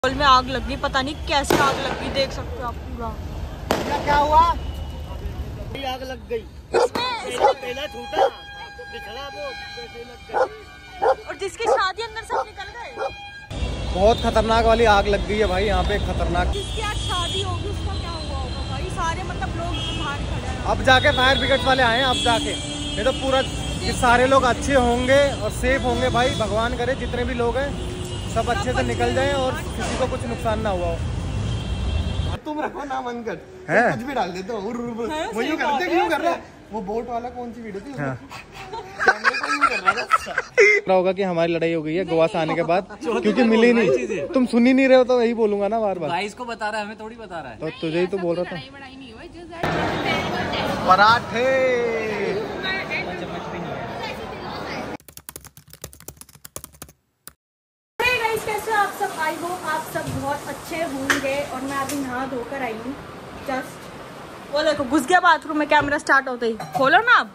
Petrol में आग लग गई, पता नहीं कैसे आग लग गई, देख सकते हो आप पूरा। क्या हुआ? आग लग गई पहला छूटा और जिसकी शादी अंदर से निकल गए। बहुत खतरनाक वाली आग लग गई है भाई यहाँ पे, खतरनाक। जिसकी आज शादी होगी उसका क्या हुआ होगा भाई, सारे मतलब लोग बाहर खड़े हैं। अब जाके फायर ब्रिगेड वाले आए हैं, अब जाके ये तो पूरा कि सारे लोग अच्छे होंगे और सेफ होंगे भाई, भगवान करे जितने भी लोग हैं सब अच्छे से निकल जाएं और किसी को कुछ नुकसान ना हुआ हो। तुम रखो ना मन कर है? कुछ भी डाल देते हो वो यूं करते क्यों कर रहा है? वो बोट वाला कौन सी वीडियो थी? हाँ। कैमरे को यूं कर रहा होगा कि हमारी लड़ाई हो गई है गोवा से आने के बाद, क्योंकि मिली नहीं। तुम सुन ही नहीं रहे हो तो यही बोलूंगा ना बार बार। भाई इसको बता रहा है, हमें थोड़ी बता रहा है। तो तुझे ही तो बोल रहा था। पराठे कैसे आप सब, आई होप आप सब बहुत अच्छे होंगे। और मैं अभी नहा धोकर आई हूँ जस्ट। वो देखो घुस गया बाथरूम में, कैमरा स्टार्ट होते ही। खोलो ना आप,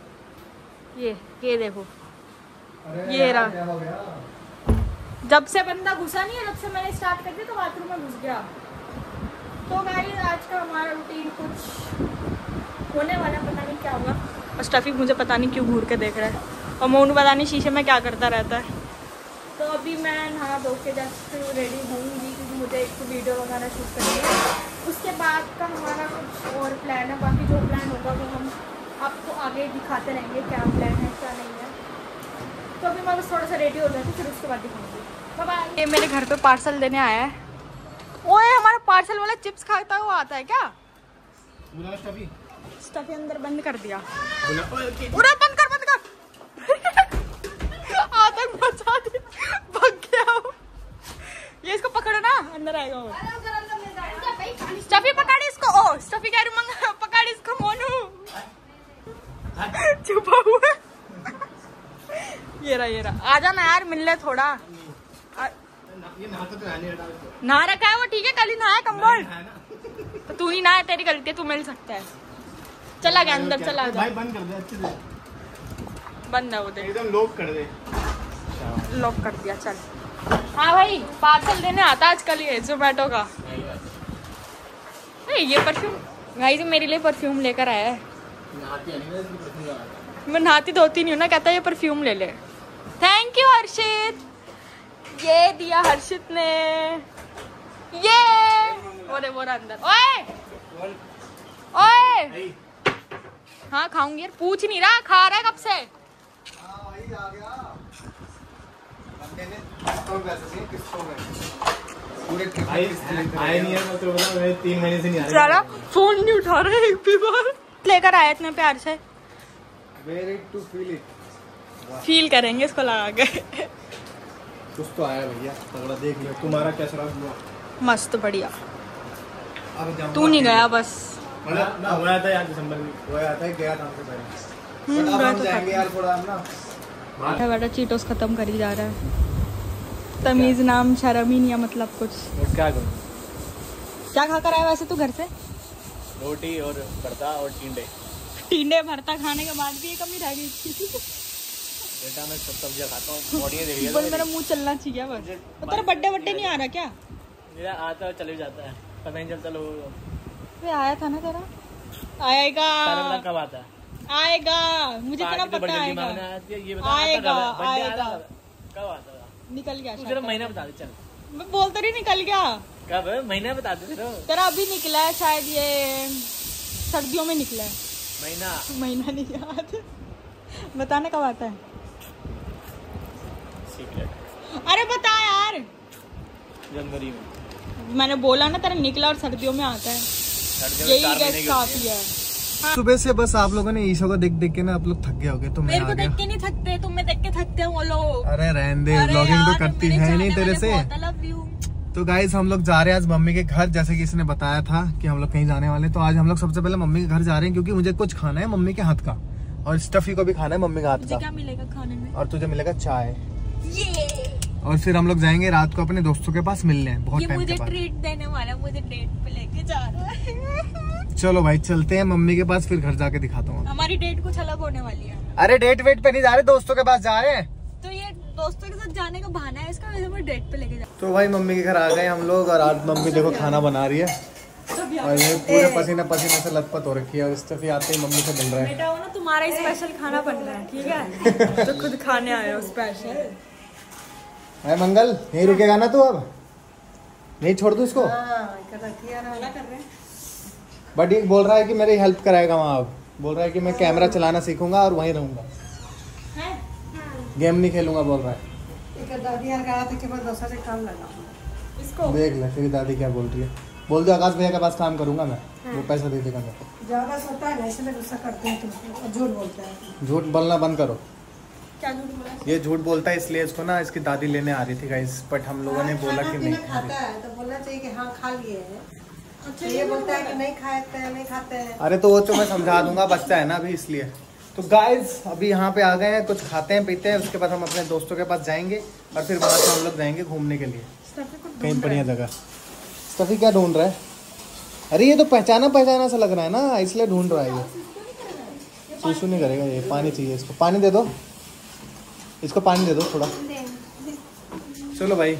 ये देखो, ये रहा। जब से बंदा घुसा नहीं है, जब से मैंने स्टार्ट कर दिया तो बाथरूम में घुस गया। तो गाइस आज का हमारा रूटीन कुछ होने वाला, पता नहीं क्या होगा। और स्टफी मुझे पता नहीं क्यों घूर के देख रहा है, और मोनू पता नहीं शीशे में क्या करता रहता है। तो अभी मैं नहा धो के जस्ट रेडी होंगी, क्योंकि मुझे एक तो वीडियो वगैरह शूट करनी है। उसके बाद का हमारा कुछ और प्लान है, बाकी जो प्लान होगा वो हम आपको आगे दिखाते रहेंगे, क्या प्लान है क्या नहीं है। तो अभी मैं बस थोड़ा सा रेडी हो जाती, फिर उसके बाद दिखाऊंगी। बाय। ये मेरे घर पे पार्सल देने आया है। ओए हमारा पार्सल वाला चिप्स खाता हुआ आता है क्या? स्टफी अंदर बंद कर दिया। पूरा बंद कर आतंक मचा दी, भाग गया। ये इसको पकड़ो ना, अंदर आएगा वो। स्टफी पकड़ इसको। ओ स्टफी कह रही मंगा, पकड़ इसको मोनू। छुपा हुआ। ये रहा। आ जाना यार, मिल ले थोड़ा। नहा रखा है वो, ठीक है, कल ही नहाया कंबल। तो तू ही नहा, तेरी गलती है, तू मिल सकता है। चला गया अंदर, चला जा। भाई बंद कर दे अच्छे से, बंद है वो, एकदम लॉक कर दे। लॉक कर दिया। चल हाँ भाई, पार्सल देने आता आजकल ये जोमेटो का। ये परफ्यूम भाई मेरे लिए परफ्यूम लेकर आया है। मैं नहाती धोती नहीं हूँ ना, कहता है ये परफ्यूम ले ले। थैंक यू हर्षित, ये दिया हर्षित ने। ये वो अंदर। ओए ओए, हाँ खाऊंगी यार, पूछ नहीं रहा, खा रहा है कब से। आ गया आए नहीं है, मतलब 3 महीने से नहीं आ रहा। फोन नहीं उठा रहे एक भी बार। लेकर आया इतने प्यार से। फील करेंगे इसको लगा के। कुछ तो आया भैया, तगड़ा देख लिया। तुम्हारा कैसा हुआ? मस्त बढ़िया। तू नहीं गया बस? ना हुआ था यार, दिसंबर में हुआ था, गया था हमसे पहले। अब हम जाएंगे यार थोड़ा ना। बेटा चीटोस खत्म कर ही जा रहा है। तमीज नाम शर्म ही नहीं है, मतलब कुछ। क्या करूं? क्या खा कर आया वैसे तू घर से? रोटी और भरता और टींडे भरता खाने के बाद भी ये कमी रह गई। बेटा मैं सब सब्जियां खाता हूँ, बॉडी देख लिया। मेरा मुंह चलना चाहिए बस। तेरा बर्थडे नहीं आ रहा क्या? मेरा आता है चले जाता है, पता नहीं चलता लोगों। वे आया था ना तेरा? आएगा कब आता है? आएगा, मुझे तेरा पता आएगा। आएगा कब आता है? निकल गया तू जरा महीना बता दे। चल मैं बोलता रही निकल गया। कब? महीना बता दे। तेरा अभी निकला है शायद, ये सर्दियों में निकला है। महीना नहीं याद, बताना कब आता है? सीक्रेट। अरे बता यार। जनवरी में। मैंने बोला ना तेरा निकला और सर्दियों में आता है, यही गैस काफी है। सुबह से बस आप लोगों ने ईशो को देख के ना आप लोग थक गए होगे, तो मैं मेरे को देख के नहीं थकते, तुम्हें देख के थकते हैं वो लोग। अरे रहने दे, व्लॉगिंग तो करती है नहीं तेरे से। तो गाइस हम लोग जा रहे हैं आज मम्मी के घर, जैसे कि इसने बताया था कि हम लोग कहीं जाने वाले। तो आज हम लोग सबसे पहले मम्मी के घर जा रहे हैं, क्योंकि मुझे कुछ खाना है मम्मी के हाथ का, और स्टफी को भी खाना है मम्मी के हाथ का। क्या मिलेगा खाने में? और तुझे मिलेगा चाय। और फिर हम लोग जाएंगे रात को अपने दोस्तों के पास मिलने, बहुत टाइम के बाद। मुझे ट्रीट देने वाला, मुझे डेट पे लेके जा रहा है। चलो भाई चलते हैं मम्मी के पास, फिर घर जाके दिखाता हूँ। हमारी डेट कुछ अलग होने वाली है। अरे डेट वेट पे नहीं जा रहे, दोस्तों के पास जा रहे हैं। तो ये दोस्तों के साथ जाने का बहाना है इसका, वैसे मैं डेट पे लेके जा। तो भाई मम्मी के घर आ गए हम लोग और आज मम्मी देखो खाना बना रही है और ये पूरे पसीने पसीने से लथपथ हो रखी है और स्टफी आते ही मम्मी से मिल रहा है। बेटा वो ना तुम्हारा स्पेशल खाना बन रहा है, ठीक है? तो खुद खाने आए हो स्पेशल। है मंगल, यहीं रुकेगा ना तू? अब नहीं छोड़ दूँ इसको? बट ये बोल रहा है कि मेरी हेल्प कराएगा वहाँ। अब बोल रहा है कि मैं कैमरा चलाना सीखूंगा और वहीं रहूंगा, गेम नहीं खेलूंगा बोल रहा है। इसको देख ले तेरी दादी क्या बोल रही है। बोल दो आकाश भैया के पास काम करूंगा मैं, वो पैसा दे देगा मेरे को। ज्यादा सोता है ना इसलिए गुस्सा करते हैं तुमको, झूठ बोलते हैं। झूठ बोलना बंद करो। क्या झूठ बोला? ये झूठ बोलता है इसलिए इसको ना इसकी दादी लेने आ रही थी गाइस, बट हम लोगों ने बोला कि नहीं। खाता है तो बोलना चाहिए कि हाँ खा लिए है। अच्छा ये बोलता है कि नहीं खाते हैं, नहीं खाते हैं। अरे तो वो तो मैं समझा दूंगा, बच्चा है ना अभी इसलिए। तो गाइस अभी यहाँ पे आ गए हैं, कुछ खाते हैं पीते हैं, उसके बाद हम अपने दोस्तों के पास जाएंगे और फिर वहाँ से हम लोग जाएंगे घूमने के लिए कहीं बढ़िया जगह। स्टफी क्या ढूंढ रहा है? अरे ये तो पहचाना पहचाना सा लग रहा है ना, इसलिए ढूंढ रहा है ये। सूसू नहीं करेगा ये, पानी चाहिए इसको। पानी दे दो इसको, पानी दे दो थोड़ा। चलो भाई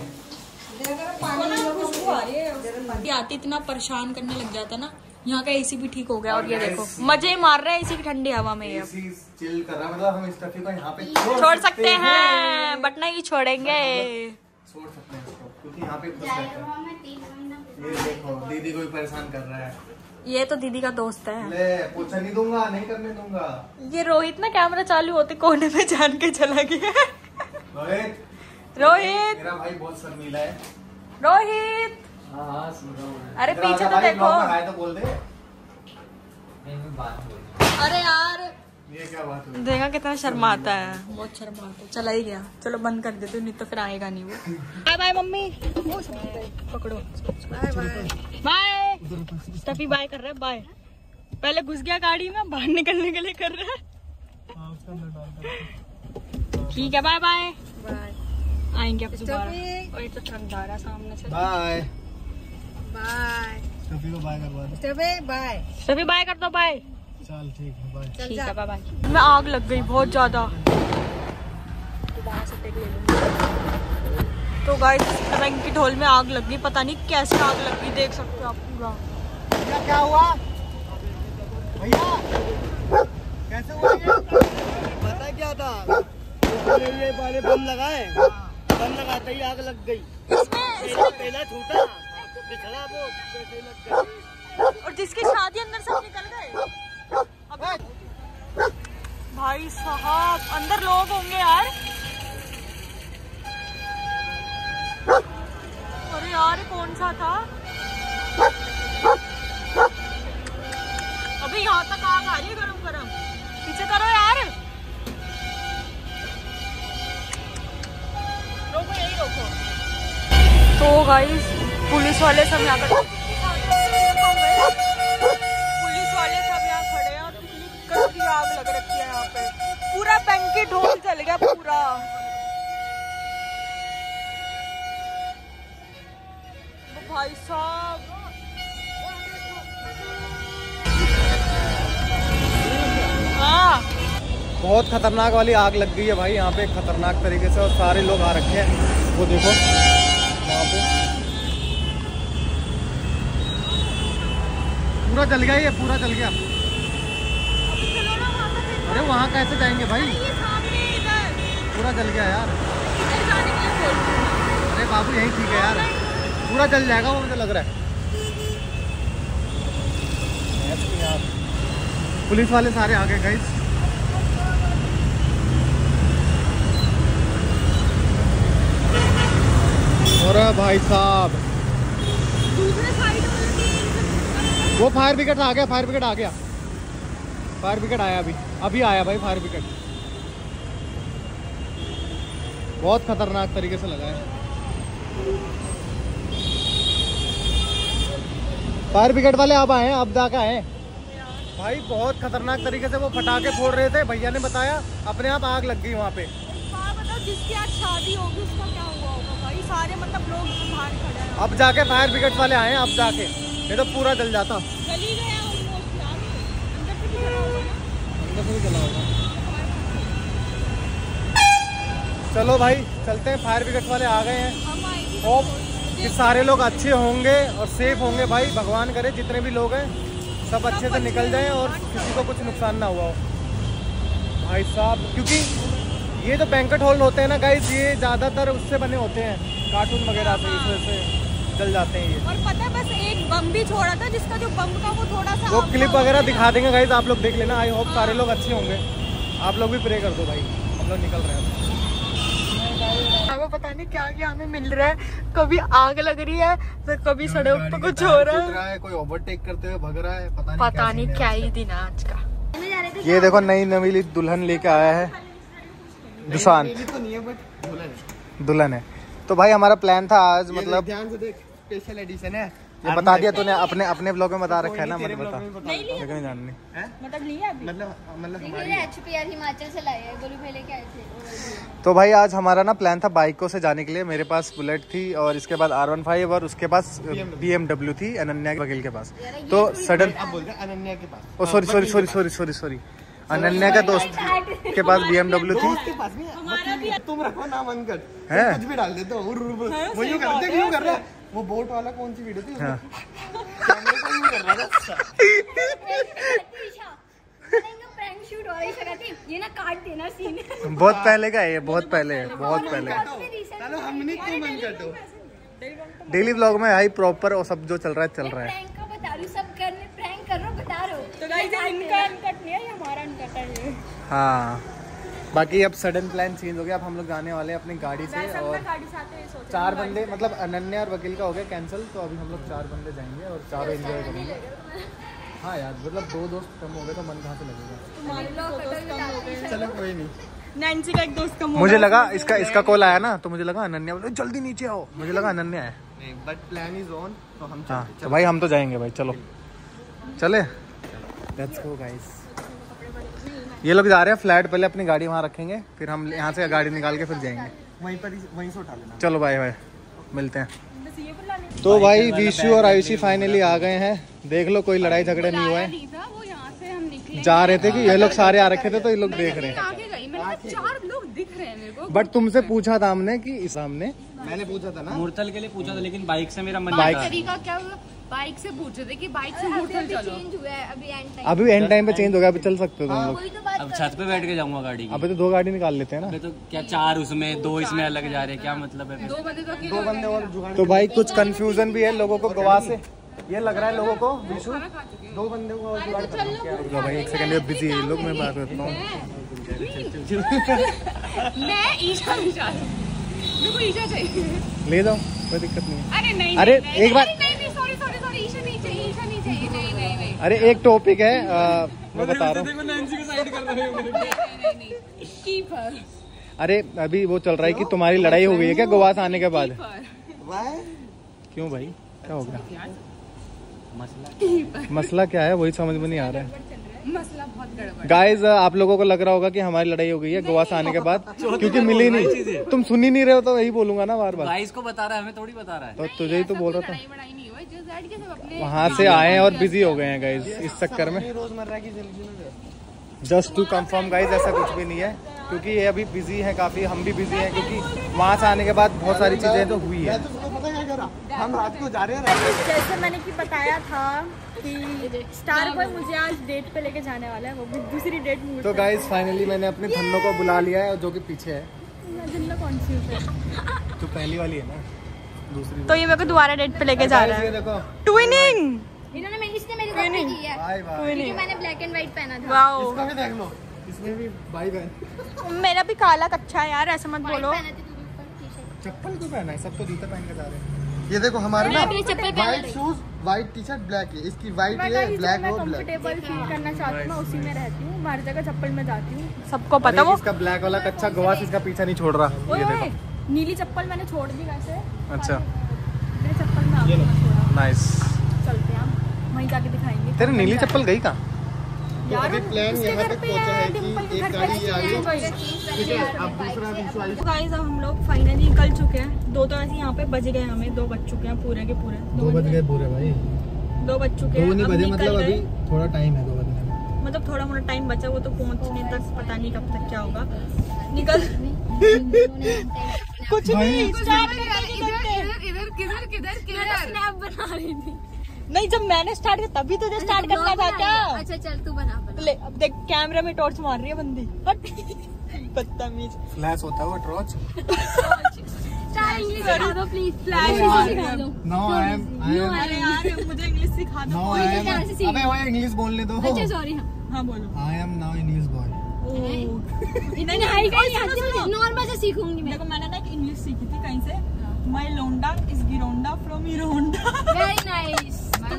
आती इतना परेशान करने लग जाता ना। यहाँ का एसी भी ठीक हो गया और ये देखो मजे मार रहे हैं इसी की ठंडी हवा में। ये चिल कर रहा है, मतलब हम स्टफी को यहाँ पे छोड़ सकते हैं बट नहीं छोड़ेंगे। छोड़ सकते हैं इसको क्योंकि यहाँ पे खुश रहता है। ये देखो दीदी को भी परेशान कर रहा है। ये तो दीदी का दोस्त है। ले पूछा नहीं दूंगा, नहीं करने दूंगा। ये रोहित ना कैमरा चालू होते कोने में जान के चला गया। रोहित मेरा भाई बहुत शर्मीला है। रोहित हाँ सुन रहा हूँ। अरे पीछे तो देखो। तो बोल दे। अरे यार ये क्या बात हुई? देखा कितना शर्माता है, बहुत शर्माता है। चला ही गया, चलो बंद कर देते नहीं तो फिर आएगा नहीं वो। बाय बाय मम्मी, पकड़ो। Bye bye bye. Stuffy bye कर रहा है, बाय। पहले घुस गया गाड़ी में, बाहर निकलने के लिए कर रहा है। ठीक है बाय बाय बाय। आएंगे अब दोबारा। और ये तो ट्रक जा रहा है सामने से। बाय बाय स्टफी को बाय करवा दो। Stuffy bye. स्टफी बाय कर दो, बाय। चल ठीक है बाय। ठीक है बाय बाय। मैं आग लग गई बहुत ज्यादा, दोबारा से टेक ले लूंगी। तो गाइस रंग की ढोल में आग लग गई, पता नहीं कैसे आग लग गई, देख सकते हो आप पूरा। क्या हुआ भैया? कैसे हुआ ये? पता क्या था, ये वाले बम लगाए, बम लगाते ही आग लग गई। पहला छूटा दिखला वो कैसे लग गई। और जिसकी शादी अंदर से निकल गए। भाई साहब अंदर लोग होंगे यार। अरे यार कौन सा था? अभी यहाँ तक आग आ रही है गरम गरम, पीछे करो यार। रोको यही रोको। तो गाइस पुलिस वाले सब यहाँ पर, पुलिस वाले सब यहाँ खड़े हैं और कितनी गंदी आग लग रखी है यहाँ पे। पूरा टंकी ढोल जल गया पूरा। तो भाई साहब हाँ बहुत खतरनाक वाली आग लग गई है भाई यहाँ पे, खतरनाक तरीके से। और सारे लोग आ रखे हैं, वो देखो वहाँ पे पूरा जल गया, ये पूरा जल गया। अरे वहाँ कैसे जाएंगे भाई, पूरा जल गया यार। अरे बाबू यही ठीक है यार, पूरा जल जाएगा वो, मुझे लग रहा है। पुलिस वाले सारे आ गए गाइस। और भाई साहब वो फायर ब्रिगेड आ गया, फायर ब्रिगेड आ गया, फायर ब्रिगेड आया अभी आया भाई फायर ब्रिगेड। बहुत खतरनाक तरीके से लगा है। फायर ब्रिगेड वाले अब आए हैं, अब जाके आए भाई। बहुत खतरनाक तरीके से वो पटाखे फोड़ रहे थे, भैया ने बताया अपने आप आग लग गई वहाँ पे। बताओ जिसकी आज शादी होगी उसका क्या हुआ होगा भाई, सारे मतलब लोग बाहर खड़े हैं। अब जाके फायर ब्रिगेड वाले आए हैं, अब जाके, ये तो पूरा जल जाता। जली गया ऑलमोस्ट यार, अंदर से भी जला होगा ना? अंदर से भी जला होगा। चलो भाई चलते हैं, फायर ब्रिगेड वाले आ गए हैं। होप कि सारे लोग अच्छे होंगे और सेफ होंगे भाई, भगवान करे जितने भी लोग हैं सब अच्छे से निकल जाएं और किसी को कुछ नुकसान ना हुआ हो भाई साहब। क्योंकि ये जो बैंक्वेट हॉल होते हैं ना गाइस, ये ज़्यादातर उससे बने होते हैं, कार्टून वगैरह से, इस वजह से जल जाते हैं ये। और पता है बस एक बम भी छोड़ा था, जिसका जो बम का वो थोड़ा सा वो क्लिप वगैरह दिखा देंगे गाइस, आप लोग देख लेना। आई होप सारे लोग अच्छे होंगे, आप लोग भी प्रे कर दो भाई। हम लोग निकल रहे हैं, हमें पता नहीं क्या क्या हमें मिल रहा है, कभी आग लग रही है तो कभी सड़क पे कुछ हो रहा है, कोई ओवरटेक करते हुए भग रहा है, पता नहीं क्या ही दिन है आज का। ये देखो नई नवीली दुल्हन लेके आया है दुशांत, दुल्हन है। तो भाई हमारा प्लान था आज, मतलब ध्यान से देख, स्पेशल एडिशन है। ये बता दिया तूने, अपने ब्लॉग में बता रखा है ना, मैंने बता लेकिन जाननी। मतलब लिया अभी? मतलब HPR हिमाचल से लाए हैं, गोलू भाई लेके आए थे। तो भाई आज हमारा ना प्लान था बाइकों से जाने के लिए। मेरे पास बुलेट थी और इसके बाद R15 और उसके पास BMW थी अनन्या वकील के पास। तो सडन अनन्या के पास, ओ सॉरी अनन्या का दोस्त के पास BMW थी। तुम रखो नाम अंकट, है कुछ भी डाल देते हो। वो यूं करते क्यों कर रहा है? वो बोट वाला कौन सी वीडियो थी? हाँ। कैमरे को यूं कर रहा था। प्रैंक शूट हो रही थी, ये ना काट देना सीन। बहुत पहले का है ये, बहुत पहले चलो हमने क्यों मन काटो? डेली ब्लॉग में भाई प्रॉपर और सब जो चल रहा है चल रहा है। प्रैंक का बता रही हूँ, सब करने प्रैंक कर रहा हूँ, बता रहा हूँ। तो गाइस इनका अनकट नहीं है, ये हमारा अनकट है ये। हाँ बाकी अब सडन प्लान चेंज हो गया, अब हम लोग जाने वाले हैं अपनी गाड़ी से। और गाड़ी से आते हुए सोच रहे हैं 4 बंदे, मतलब अनन्या और वकील का हो गया कैंसिल, तो अभी हम लोग 4 बंदे जाएंगे और चारों एंजॉय करेंगे। हाँ यार, मतलब 2 दोस्त कम हो गए तो मन कहाँ से लगेगा। चलो कोई नहीं। नैन्सी का एक दोस्त कम हो मुझे गया। लगा इसका कॉल आया ना, तो मुझे लगा अनन्या बोले जल्दी नीचे आओ, मुझे लगा अनन्या है। नहीं, बट प्लान इज ऑन, तो हम हाँ तो भाई हम तो जाएंगे भाई, चलो चले, लेट्स गो गाइस। ये लोग जा रहे हैं फ्लैट, पहले अपनी गाड़ी वहाँ रखेंगे, फिर हम यहाँ से गाड़ी निकाल के फिर जाएंगे। वहीं से उठा लेना। चलो भाई मिलते हैं। तो भाई विशु और आयुषी फाइनली आ गए हैं। देख लो कोई लड़ाई झगड़ा नहीं हुआ है, जा रहे थे कि ये लोग सारे आ रखे थे तो ये लोग देख रहे हैं। 4 लोग दिख रहे हैं मेरे को। बट तुमसे पूछा था हमने कि इस सामने मैंने पूछा था ना, मुरथल के लिए पूछा था, लेकिन बाइक से मेरा मन बाइक तरीका क्या हुआ? बाइक से पूछे थे कि बाइक से मुरथल चलो। चेंज हुआ है अभी एंड टाइम। अभी एंड टाइम पे चेंज हो गया, अभी चल सकते हो तुम लोग। वही तो बात अब छत पे बैठ के जाऊंगा गाड़ी की। अभी तो 2 गाड़ी निकाल लेते हैं ना। अबे तो क्या 4 उसमें 2 इसमें अलग जा रहे हैं, क्या मतलब है? 2 बंदे तो 2 बंदे और जुगाड़। तो भाई कुछ कंफ्यूजन भी है लोगों को गोवा से, ये लग रहा है लोगों को। विशु 2 बंदे को और जुगाड़ करना भाई, 1 सेकंड बिजी है लोग, मैं बात करता हूँ। मैं ईशा नहीं चाहती, मेरे को ईशा चाहिए। ले जाओ, कोई दिक्कत नहीं है। अरे नहीं, अरे नहीं, एक बार, नहीं, सॉरी ईशा नहीं चाहिए, नहीं। अरे एक टॉपिक है मैं बता रहा हूँ। कीपर अरे अभी वो चल रहा है कि तुम्हारी लड़ाई हो गई है क्या गोवा से आने के बाद? क्यों भाई, क्या हो गया? मसला क्या है वही समझ में नहीं आ रहा है। मसला बहुत गड़बड़। गाइज आप लोगों को लग रहा होगा कि हमारी लड़ाई हो गई है गोवा से आने के बाद, क्योंकि मिली नहीं। तुम सुन ही नहीं रहे हो तो वही बोलूंगा ना बार बार। गाइस को बता रहा है, हमें थोड़ी बता रहा है। तो तुझे ही तो बोल रहा था, लड़ाई नहीं हुआ, जो ज़ेड के सब अपने वहाँ से आए हैं और बिजी हो गए हैं गाइज इस चक्कर में। रोजमर्रा की जिंदगी में जस्ट टू कंफर्म गाइज, ऐसा कुछ भी नहीं है, क्योंकि ये अभी बिजी है काफी, हम भी बिजी हैं, क्योंकि वहाँ से आने के बाद बहुत सारी चीजें तो हुई है। तो पता क्या करा, हम रात को जा रहे हैं। जैसे मैंने कि बताया था कि स्टार बॉय मुझे आज डेट पे लेके जाने वाला है, वो भी दूसरी डेट में। तो गाइज फाइनली मैंने अपने धन्नो को बुला लिया है, जो कि पीछे है। जिन्ना कौन सी है? जो पहली वाली है ना, दूसरी। तो ये मेरे को दोबारा डेट पे लेके जा रहा है। देखो ट्विनिंग। इन्होंने इसने मेरी कॉपी की है, भाई भाई, क्योंकि मैंने ब्लैक एंड व्हाइट पहना था। वाओ, इसका भी देख लो, इसमें भी भाई बहन। मेरा भी काला कच्चा है यार, ऐसा मत बोलो। पहना थी तू भी ऊपर टी-शर्ट। चप्पल क्यों पहना है? सब तो जूते पहन के जा रहे हैं। ये देखो हमारे ना मैं भी चप्पल पहना व्हाइट रही। Shoes, white T shirt, black है। इसकी व्हाइट है, मैं ब्लैक और ब्लैक। कंफर्टेबल फील करना चाहती हूँ, मैं उसी में रहती हूँ, हर जगह चप्पल में जाती हूँ, सबको पता। वो इसका ब्लैक वाला कच्चा गोवा से इसका पीछा नहीं छोड़ रहा, ये देखो। नीली चप्पल मैंने छोड़ दी वैसे। अच्छा मेरे चप्पल में आपने छोड़ा। नाइस। चलते हैं हम वहीं जाके दिखाएंगे। तेरी नीली चप्पल गई कहाँ? यार अभी प्लान उसके यहाँ घर तक पे पहुंचा है डिम्पल कि के एक घर पे गाड़ी आ गई, ठीक है। अब बाइक दूसरा से विश्व तो गाइस अब हम लोग फाइनली निकल चुके हैं। 2 तो ऐसे यहाँ पे बज गए, हमें 2 बज चुके हैं पूरे के पूरे। 2 बज गए पूरे भाई। 2 बज चुके हैं। 2 नहीं अब बजे, निकल मतलब गए। अभी थोड़ा टाइम है 2 बजने में। मतलब थोड़ा मोड़ा टाइम बचा, वो तो पहुंचने तक पता नहीं कब तक क्या होगा। निकल कुछ नहीं, स्नैप बना रही थी। नहीं जब मैंने स्टार्ट किया तभी तुझे स्टार्ट करना था क्या? अच्छा चल तू बना। ले अब देख कैमरा में टॉर्च मार रही है बंदी, बदतमीज। फ्लैश होता है वो टॉर्च। इंग्लिश सिखा दो प्लीज। फ्लैश सिखा दो। नो आई एम अरे यार मुझे इंग्लिश सिखा दो। No I am. अबे वो इंग्लिश बोलने दो। अच्छा सॉरी। हाँ बोलो। I am now English boy. Normal से सीखूंगी मैं। देखो मैंने ना एक इंग्लिश सीखी थी कहीं से। माय लोंडा इज गिरोंडा from Hero Honda. Very nice.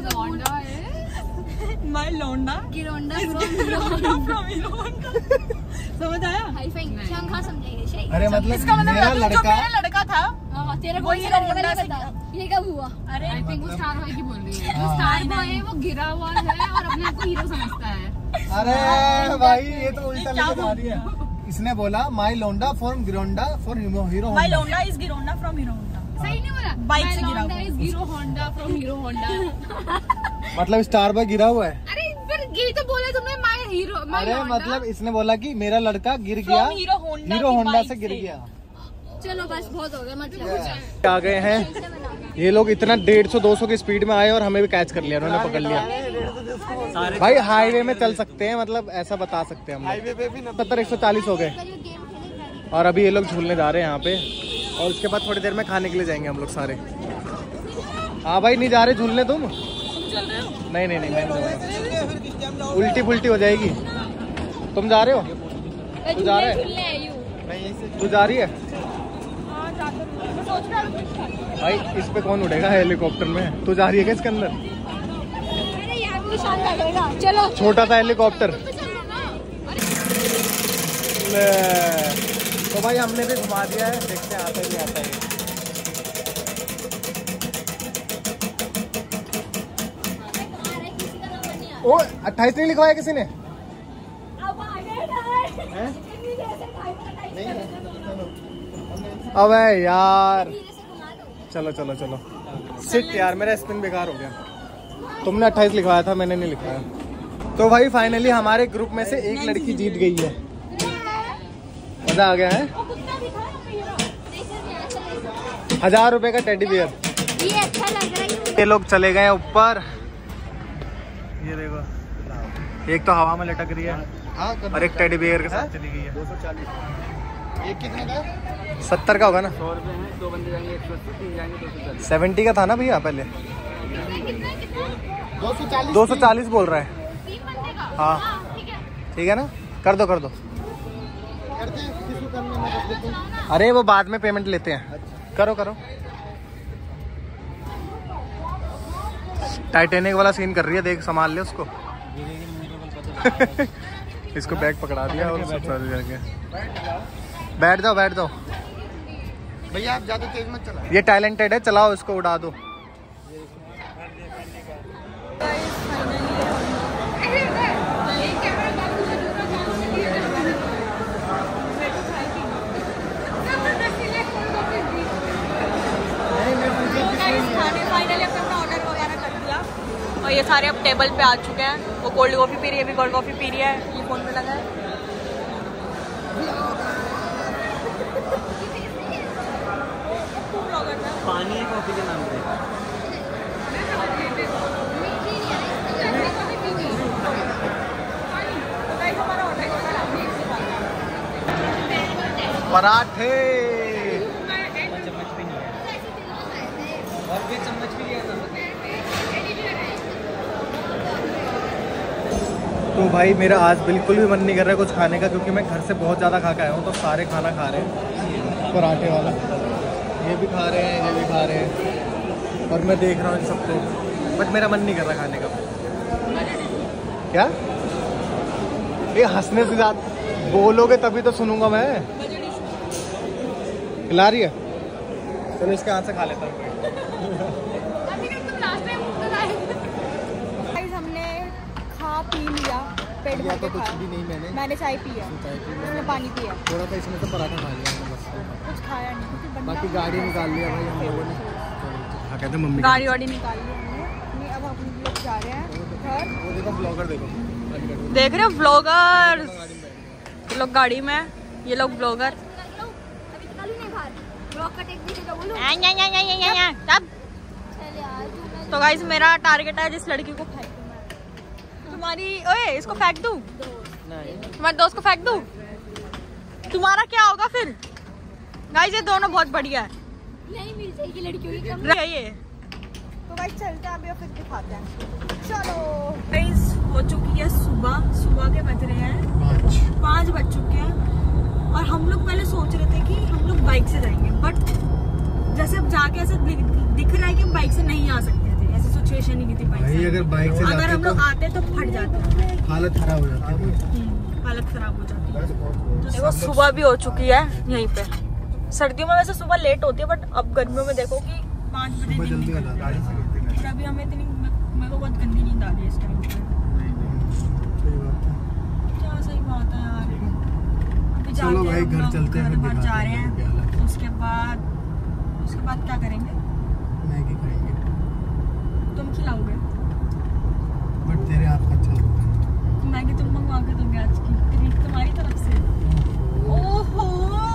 My लोंडा गिरोंडा फ्रॉम हीरो होंडा। समझ आया? हाई फाई हम कहाँ समझेंगे सही। अरे मतलब इसका मतलब मेरा जो लड़का मेरा लड़का था हाँ तेरा वो कोई हीरो लड़का होंडा नहीं से पता ये कब हुआ। अरे आई थिंक वो स्टार बॉय की बोल रही है। हाँ। स्टार बॉय है वो गिरा हुआ है और अपने आप को हीरो समझता है। अरे भाई ये तो उल्टा लेके जा रही है। इसने बोला माई लोंडा फ्रॉम गिरोंडा फॉर हीरो माय लोंडा इज गिरोंडा फ्रॉम हीरो होंडा। सही नहीं बोला। बाइक से गिरा हुआ। Hero Honda from Hero Honda. मतलब स्टार बॉय गिरा हुआ है। अरे फिर यही तो बोला तुमने माय हीरो। अरे मतलब इसने बोला कि मेरा लड़का गिर गया From हीरो होंडा हीरो की होंडा बाइक से गिर से। गया। चलो बस बहुत हो गया मतलब। आ गए हैं ये लोग इतना 150-200 की स्पीड में आए और हमें भी कैच कर लिया, उन्होंने पकड़ लिया। भाई हाईवे में चल सकते हैं, मतलब ऐसा बता सकते हैं हम। हाईवे पे भी 70-140 हो गए और अभी ये लोग झूलने जा रहे हैं यहाँ पे और उसके बाद थोड़ी देर में खाने के लिए जाएंगे हम लोग सारे। हाँ भाई नहीं जा रहे झूलने तुम? नहीं मैं नहीं। उल्टी पुल्टी हो जाएगी। तुम जा रहे हो? तू जा रहा है? तू जा रही है? भाई इस पे कौन उड़ेगा हेलीकॉप्टर में? तू जा रही है क्या इसके अंदर? अरे यार वो शानदार लगेगा। चलो छोटा सा हेलीकॉप्टर। तो भाई हमने भी घुमा दिया है, देखते हैं आता है नहीं आता है। ओ 28 नहीं लिखवाया किसी ने? अबे यार चलो सिट यार, मेरा स्पिन बेकार हो गया। तुमने 28 लिखवाया था, मैंने नहीं लिखवाया। तो भाई फाइनली हमारे ग्रुप में से एक लड़की जीत गई है। मजा आ गया है। 1000 रुपए का टेडी बियर। ये अच्छा लग रहा है। ये लोग चले गए ऊपर, ये देखो एक तो हवा में लटक रही है और एक टेडी बियर के साथ चली गई है। 240। एक कितने का? 70 का होगा ना। 100 रुपए हैं, 2 बंदे जाएंगे 180, 3 जाएंगे 240। 70 का था ना भैया पहले। 240 बोल रहा है। हाँ ठीक है ना, कर दो अरे वो बाद में पेमेंट लेते हैं। करो टाइटैनिक वाला सीन कर रही है, देख संभाल ले उसको। इसको बैग पकड़ा दिया और सब चल जाएंगे। बैठ जाओ भैया, आप ज्यादा तेज मत चलाओ। ये टैलेंटेड है, चलाओ इसको, उड़ा दो। फाइनली अपना ऑर्डर वगैरह कर दिया और ये सारे अब टेबल पे आ चुके हैं। वो कोल्ड कॉफी पी रही है, कोल्ड कॉफी पी रही है, ये फोन पे लगा है। पानी है कॉफी के नाम पे। पराठे चम्मच भी नहीं है और भी चम्मच भी लिया था। तो भाई मेरा आज बिल्कुल भी मन नहीं कर रहा है कुछ खाने का, क्योंकि मैं घर से बहुत ज़्यादा खा के आया हूँ। तो सारे खाना खा रहे हैं, पराठे वाला ये भी खा रहे हैं, ये भी खा रहे हैं और मैं देख रहा हूँ इन सबको, बट मेरा मन नहीं कर रहा खाने का। क्या ये हंसने से ज़्यादा बोलोगे तभी तो सुनूंगा मैं। खिला रही है, चलो इसके हाथ से खा लेता हूँ। हमने खा पी लिया, पेट भर के तो कुछ खाया। भी नहीं मैंने चाय पिया, उसने पानी पिया, थोड़ा सा इसमें तो पराठा खा लिया मैंने बस। कुछ खाया नहीं क्योंकि बंदा बाकी गाड़ी निकाल लिया भाई हम लोगों ने। हाँ कहते हैं मम्मी गाड़ी वाड़ी निकाल ली हमने। नहीं, अब हम लोग जा रहे हैं घर। वो देखो ब्लॉगर देखो, देख रहे हो व्लॉगर्स, ये लोग गाड़ी में, ये लोग ब्लॉगर। तो गाइस मेरा टारगेट है जिस लड़की को फेंक दूं मैं। तुम्हारी ओए इसको फेंक दूं, तुम्हारे दोस्त को फेंक दूं, तुम्हारा क्या होगा फिर? गाइस ये दोनों बहुत बढ़िया है, नहीं मिल जाएगी लड़कियों की कम। ये तो गाइस चलते हैं अभी और फिर दिखाते हैं। चलो गाइस हो चुकी है सुबह के बज रहे हैं 5 बज चुके हैं और हम लोग पहले सोच रहे थे कि हम लोग बाइक से जाएंगे, बट जैसे अब जाके ऐसा दिख रहा है कि हम बाइक से नहीं आ सकते थे, ऐसी सिचुएशन ही नहीं थी बाइक से। अगर बाइक से अगर हम लोग आते तो फट जाते, हालत खराब हो जाती है। हालत खराब हो जाती है। देखो सुबह भी हो चुकी है यहीं पे। सर्दियों में वैसे सुबह लेट होती है, बट अब गर्मियों में देखो कि 5 बजे दिन निकलती है। फिर अभी हमें इतनी मेरे को बहुत गंदी नींद आ रही है इस टाइम पे। क्या सही बात है यार। अभी चलो भाई घर चलते हैं, घर जा रहे हैं। उसके बाद क्या करेंगे? मैगी खाएंगे। तुम खिलाओगे? बट तेरे हाथ का अच्छा लगता है। मैगी तुम मंगवा के दोगे आज की ट्रीट तुम्हारी तरफ से? ओहो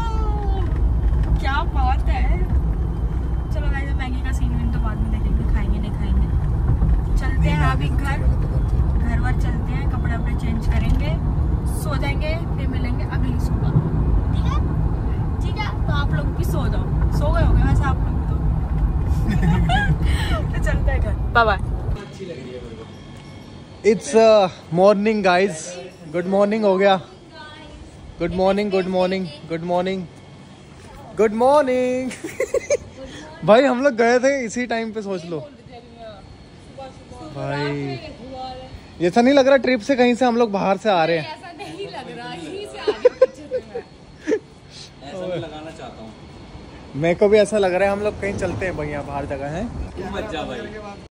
क्या बात है। चलो गाइस मैगी का सीन तो बाद में देखेंगे, खाएंगे नहीं खाएंगे। चलते हैं अभी घर वर चलते हैं, कपड़े वपड़े चेंज करेंगे, सो जाएंगे, फिर मिलेंगे अगली सुबह। ठीक है ठीक है। तो आप लोग भी सो जाओ, सो गए होंगे वैसे आप लोग तो। तो चलते हैं घर, bye bye. It's morning guys, good morning हो गया। Good morning good morning good morning good morning. भाई हम लोग गए थे इसी टाइम पे, सोच लो भाई। ऐसा नहीं लग रहा ट्रिप से कहीं से हम लोग बाहर से आ रहे हैं। ऐसा नहीं लग रहा, यहीं से आ रही हूँ पीछे से मैं। ऐसा मैं लगाना चाहता हूँ। मेरे को भी ऐसा लग रहा है हम लोग कहीं चलते हैं भैया, बाहर जगह है। मत जा भाई।